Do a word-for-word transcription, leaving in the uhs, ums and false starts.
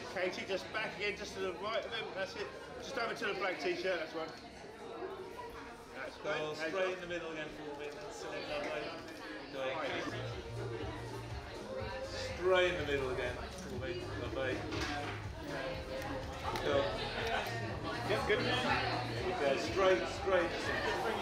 Katie, just back again, just to the right of him. That's it. Just over to the black t-shirt. That's one. That's Go great. straight in the middle again for me. That's it. Lovely. Go ahead, Katie. Straight in the middle again for me. Lovely. Go. Yep, good. There we go. Straight, straight.